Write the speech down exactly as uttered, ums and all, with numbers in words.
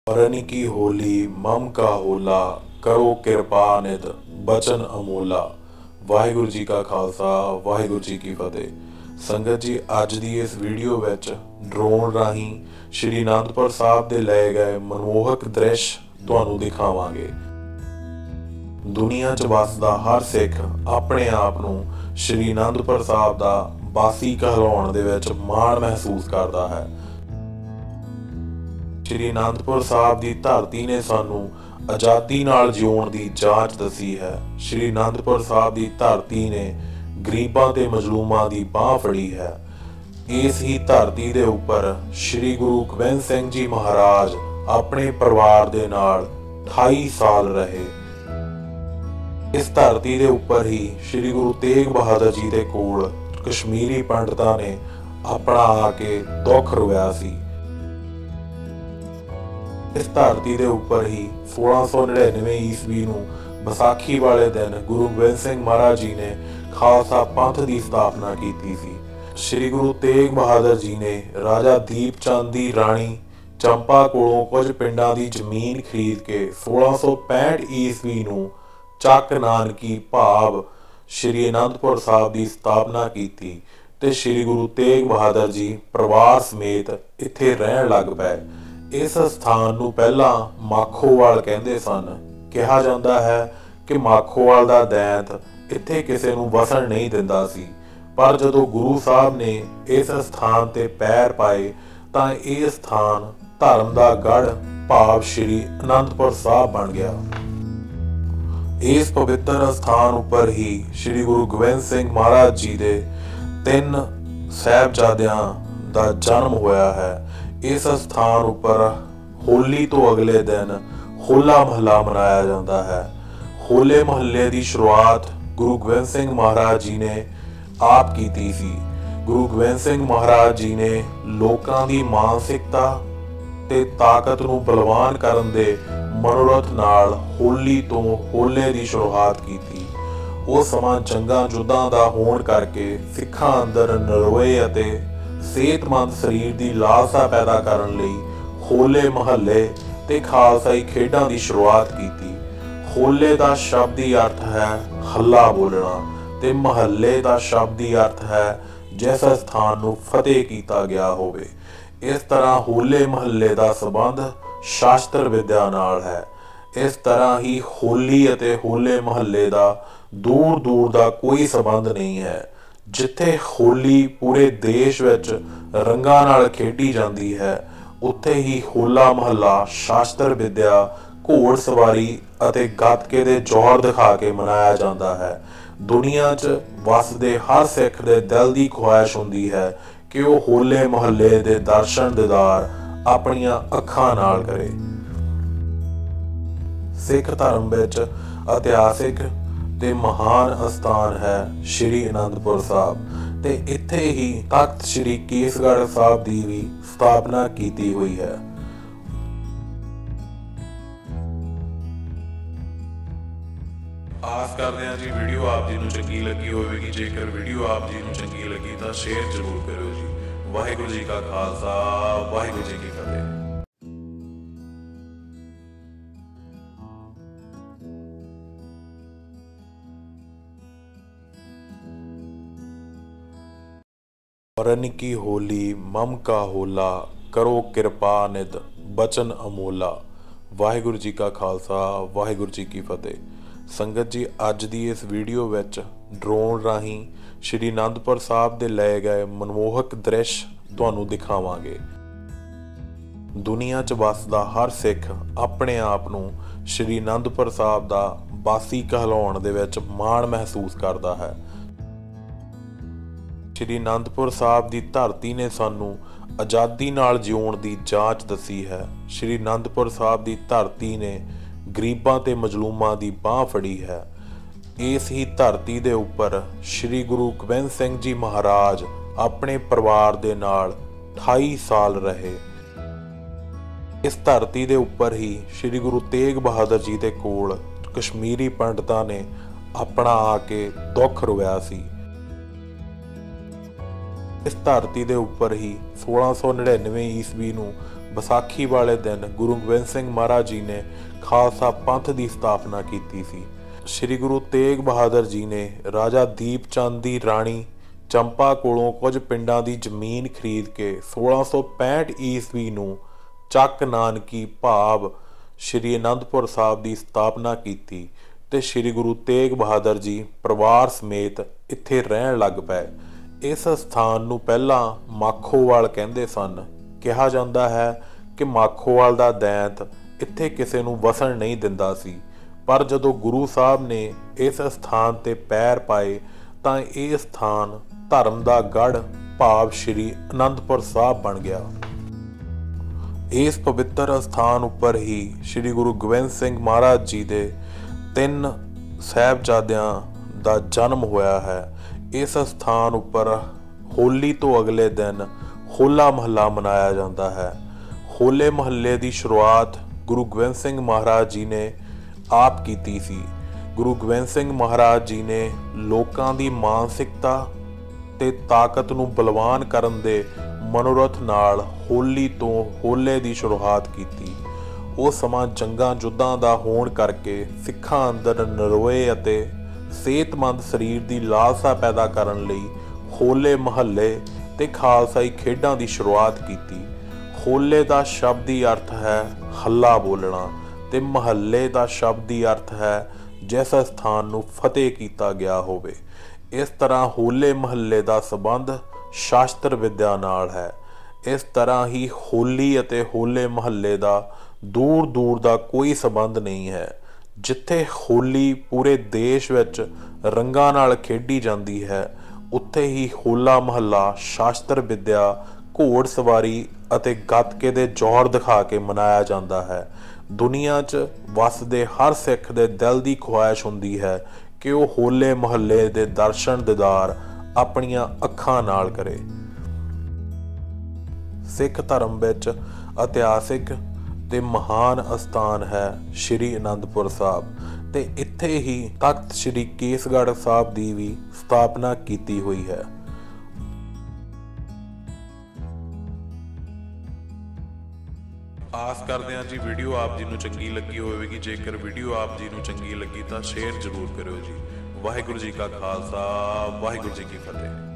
मरन की होली मम का होला करो किरपा नित बचन अमोला। वाहिगुरु जी का खालसा वाहिगुरु जी की फतेह। संगत जी, अज की इस वीडियो विच ड्रोन राही श्री आनंदपुर साहब दे लए गए मनमोहक दृश्य तुहानू दिखावांगे। दुनिया च वसदा हर सिख अपने आप नू श्री आनंदपुर साहब दा बासी कहलाउण दे विच माण महसूस करदा है। श्री आनंदपुर साहब की धरती ने सानू आज़ादी नाल जिउण दी जांच दसी है। श्री आनंदपुर साहब की धरती ने गरीबां ते मजलूमां दी बांह फड़ी है। इस ही धरती दे उपर श्री गुरु गोबिंद सिंह जी महाराज अपने परिवार दे नाल अठाई साल रहे। इस धरती दे उपर ही श्री गुरु तेग बहादुर जी दे कोल कश्मीरी पंडितां ने अपना आके दुख रोया सी। इस धरती के उपर ही सोलह सौ नड़िनवे ईस्वी नूं बैसाखी वाले दिन गुरु गोबिंद सिंह महाराज जी ने खालसा पंथ की स्थापना की सी। श्री गुरु तेग बहादुर जी ने राजा दीप चंद की राणी चंपा कोलों कुछ पिंडां की जमीन खरीद के सोलह सौ पैंठ ईस्वी नूं चक नानकी भाव श्री आनंदपुर साहब की स्थापना की ते श्री गुरु तेग बहादुर जी परिवार समेत इत्थे रहन लग पे। इस स्थान नूं पहला माखोवाल कहंदे सन। कहा जाता है कि माखोवाल दा दैंत इत्थे किसे नूं वसन नहीं दिंदा सी, पर जदों गुरु साहब ने इस स्थान ते पैर पाए तां यह स्थान धर्म दा गढ़ भाव श्री आनंदपुर साहब बन गया। इस पवित्र स्थान उपर ही श्री गुरु गोबिंद सिंह महाराज जी दे तीन साहिबजादियां दा जन्म होया है। इस स्थान उपर होली तो अगले दिन होला महला मनाया जाता है। होले महल्ले की शुरुआत गुरु गोबिंद सिंह महाराज जी ने आप की सी। गुरु गोबिंद सिंह महाराज जी ने लोकां दी मानसिकता ते ताकत नूं बलवान करन दे मनोरथ नाल होली तो होले की शुरुआत की थी। वो समा जंगां युद्धां दा होण करके सिखां अंदर नरोए अते सेहतमंद शरीर की लालसा पैदा करने लई होले महल्ले ते खालसाई खेडां की शुरुआत की थी। होले का शब्दी अर्थ है हल्ला बोलना ते महल्ले का शब्दी अर्थ है जिस स्थान नूं फतेह किया गया होवे। इस तरह होले महल्ले का संबंध शास्त्र विद्या नाल है। इस तरह ही होली अते होले महल्ले का दूर दूर का कोई संबंध नहीं है। जिथे होली पूरे देश विच रंगां नाल खेडी जाती है, उत्थे ही होला महला शास्त्र विद्या घोड़ सवारी अते गातके दे जौहर दिखा के मनाया जाता है। दुनिया च वसदे हर सिख दे दिल की ख्वाहिश हुंदी है कि वह होले महल्ले दे दर्शन दीदार अपनियां अखां नाल करे। सिख धर्म विच इतिहासिक ते महान स्थान है श्री आनंदपुर साहब ते इत्थे ही तख्त श्री केसगढ़ साहब की भी स्थापना की हुई है। आस करते हैं जी वीडियो आप जी नूं चंगी लगी होवेगी। जेकर वीडियो आप जी नूं चंगी लगी तो शेयर जरूर करो जी। वाहिगुरू जी का खालसा वाहिगुरू जी की फतेह। मरन की होली मम का होला करो किरपा नित बचन अमोला। वाहिगुरु जी का खालसा वाहिगुरु जी की फतेह। संगत जी, अज की इस वीडियो विच ड्रोन राही श्री आनंदपुर साहब दे लए गए मनमोहक दृश्य तुहानू दिखावांगे। दुनिया च वसदा हर सिख अपने आप नू श्री आनंदपुर साहब दा बासी कहलाउण दे विच माण महसूस करदा है। श्री आनंदपुर साहब की धरती ने सानू आज़ादी नाल जिउण दी जांच दसी है। श्री आनंदपुर साहब की धरती ने गरीबां ते मजलूमां दी बांह फड़ी है। इस ही धरती दे उपर श्री गुरु गोबिंद सिंह जी महाराज अपने परिवार दे नाल अठाई साल रहे। इस धरती दे उपर ही श्री गुरु तेग बहादुर जी दे कोल कश्मीरी पंडितां ने अपना आके दुख रोया सी। इस धरती के उपर ही सोलह सौ नड़िनवे ईस्वी नूं ਵਿਸਾਖੀ ਵਾਲੇ ਦਿਨ ਗੁਰੂ ਗੋਬਿੰਦ ਸਿੰਘ ਮਹਾਰਾਜ ਜੀ ਨੇ ਖਾਲਸਾ ਪੰਥ ਦੀ ਸਥਾਪਨਾ ਕੀਤੀ ਸੀ। ਸ੍ਰੀ ਗੁਰੂ ਤੇਗ ਬਹਾਦਰ ਜੀ ਨੇ ਰਾਜਾ ਦੀਪ ਚੰਦ ਦੀ ਰਾਣੀ ਚੰਪਾ ਕੋਲੋਂ ਕੁਝ ਪਿੰਡਾਂ ਦੀ ਜ਼ਮੀਨ ਖਰੀਦ ਕੇ ਸੋਲਾਂ ਸੌ ਪੈਂਹਠ ਈਸਵੀ ਨੂੰ ਚੱਕ ਨਾਨਕੀ ਭਾਵ ਸ਼੍ਰੀ ਅਨੰਦਪੁਰ ਸਾਹਿਬ ਦੀ ਸਥਾਪਨਾ ਕੀਤੀ ਤੇ ਸ੍ਰੀ ਗੁਰੂ ਤੇਗ ਬਹਾਦਰ ਜੀ ਪਰਿਵਾਰ ਸਮੇਤ ਇੱਥੇ ਰਹਿਣ ਲੱਗ ਪਏ। ਇਸ ਸਥਾਨ ਨੂੰ ਪਹਿਲਾਂ ਮਾਖੋਵਾਲ ਕਹਿੰਦੇ ਸਨ। ਕਿਹਾ ਜਾਂਦਾ ਹੈ ਕਿ ਮਾਖੋਵਾਲ ਦਾ ਦੈਂਤ ਇੱਥੇ ਕਿਸੇ ਨੂੰ ਵਸਣ ਨਹੀਂ ਦਿੰਦਾ ਸੀ, ਪਰ ਜਦੋਂ ਗੁਰੂ ਸਾਹਿਬ ਨੇ ਇਸ ਸਥਾਨ ਤੇ ਪੈਰ ਪਾਏ ਤਾਂ ਇਹ ਸਥਾਨ ਧਰਮ ਦਾ ਗੜ੍ਹ ਭਾਵ ਸ਼੍ਰੀ ਅਨੰਦਪੁਰ ਸਾਹਿਬ ਬਣ ਗਿਆ। ਇਸ ਪਵਿੱਤਰ ਸਥਾਨ ਉੱਪਰ ਹੀ ਸ੍ਰੀ ਗੁਰੂ ਗੋਬਿੰਦ ਸਿੰਘ ਮਹਾਰਾਜ ਜੀ ਦੇ ਤਿੰਨ ਸਾਹਿਬਜ਼ਾਦਿਆਂ ਦਾ ਜਨਮ ਹੋਇਆ ਹੈ। ਇਸ ਸਥਾਨ ਉੱਪਰ ਹੋਲੀ ਤੋਂ ਅਗਲੇ ਦਿਨ ਹੋਲਾ ਮਹੱਲਾ ਮਨਾਇਆ ਜਾਂਦਾ ਹੈ। ਹੋਲੇ ਮਹੱਲੇ ਦੀ ਸ਼ੁਰੂਆਤ ਗੁਰੂ ਗੋਬਿੰਦ ਸਿੰਘ ਮਹਾਰਾਜ ਜੀ ਨੇ ਆਪ ਕੀਤੀ ਸੀ। ਗੁਰੂ ਗੋਬਿੰਦ ਸਿੰਘ ਮਹਾਰਾਜ ਜੀ ਨੇ ਲੋਕਾਂ ਦੀ ਮਾਨਸਿਕਤਾ ਤੇ ਤਾਕਤ ਨੂੰ ਬਲਵਾਨ ਕਰਨ ਦੇ ਮਨੋਰਥ ਨਾਲ ਹੋਲੀ ਤੋਂ ਹੋਲੇ ਦੀ ਸ਼ੁਰੂਆਤ ਕੀਤੀ। ਉਹ ਸਮਾਂ ਜੰਗਾਂ ਯੁੱਧਾਂ ਦਾ ਹੋਣ ਕਰਕੇ ਸਿੱਖਾਂ ਅੰਦਰ ਨਰੋਏ ਅਤੇ ਸਿਹਤਮੰਦ ਸਰੀਰ ਦੀ ਲਾਲਸਾ ਪੈਦਾ ਕਰਨ ਲਈ ਹੋਲੇ ਮਹੱਲੇ ਤੇ ਖਾਲਸਾਈ ਖੇਡਾਂ ਦੀ ਸ਼ੁਰੂਆਤ ਕੀਤੀ। ਹੋਲੇ ਦਾ ਸ਼ਬਦੀ ਅਰਥ ਹੈ ਹੱਲਾ ਬੋਲਣਾ ਤੇ ਮਹੱਲੇ ਦਾ ਸ਼ਬਦੀ ਅਰਥ ਹੈ ਜਿਸ ਸਥਾਨ ਨੂੰ ਫਤਿਹ ਕੀਤਾ ਗਿਆ ਹੋਵੇ। ਇਸ ਤਰ੍ਹਾਂ ਹੋਲੇ ਮਹੱਲੇ ਦਾ ਸੰਬੰਧ ਸ਼ਾਸਤਰ ਵਿਦਿਆ ਨਾਲ ਹੈ। ਇਸ ਤਰ੍ਹਾਂ ਹੀ ਹੋਲੀ ਅਤੇ ਹੋਲੇ ਮਹੱਲੇ ਦਾ ਦੂਰ ਦੂਰ ਦਾ ਕੋਈ ਸੰਬੰਧ ਨਹੀਂ ਹੈ। ਜਿੱਥੇ ਹੋਲੀ ਪੂਰੇ ਦੇਸ਼ ਵਿੱਚ ਰੰਗਾਂ ਨਾਲ ਖੇਡੀ ਜਾਂਦੀ ਹੈ, ਉੱਥੇ ਹੀ ਹੋਲਾ ਮਹੱਲਾ ਸ਼ਾਸਤਰ ਵਿਦਿਆ, ਘੋੜ ਸਵਾਰੀ ਅਤੇ ਗੱਤਕੇ ਦੇ ਜੌਹਰ ਦਿਖਾ ਕੇ ਮਨਾਇਆ ਜਾਂਦਾ ਹੈ। ਦੁਨੀਆ 'ਚ ਵਸਦੇ ਹਰ ਸਿੱਖ ਦੇ ਦਿਲ ਦੀ ਖੁਆਇਸ਼ ਹੁੰਦੀ ਹੈ ਕਿ ਉਹ ਹੋਲੇ ਮਹੱਲੇ ਦੇ ਦਰਸ਼ਨ ਦੀਦਾਰ ਆਪਣੀਆਂ ਅੱਖਾਂ ਨਾਲ ਕਰੇ। ਸਿੱਖ ਧਰਮ ਵਿੱਚ ਇਤਿਹਾਸਿਕ ਤੇ ਮਹਾਨ ਅਸਥਾਨ ਹੈ ਸ਼੍ਰੀ ਅਨੰਦਪੁਰ ਸਾਹਿਬ ਤੇ ਇੱਥੇ ਹੀ ਤਖਤ ਸ਼੍ਰੀ ਕੇਸਗੜ੍ਹ ਸਾਹਿਬ ਦੀ ਵੀ ਸਥਾਪਨਾ ਕੀਤੀ ਹੋਈ ਹੈ। ਆਸ ਕਰਦੇ ਹਾਂ ਜੀ ਵੀਡੀਓ ਆਪ ਜੀ ਨੂੰ ਚੰਗੀ ਲੱਗੀ ਹੋਵੇਗੀ। ਜੇਕਰ ਵੀਡੀਓ ਆਪ ਜੀ ਨੂੰ ਚੰਗੀ ਲੱਗੀ ਤਾਂ ਸ਼ੇਅਰ ਜ਼ਰੂਰ ਕਰਿਓ ਜੀ। ਵਾਹਿਗੁਰੂ ਜੀ ਕਾ ਖਾਲਸਾ, ਵਾਹਿਗੁਰੂ ਜੀ ਕੀ ਫਤਿਹ।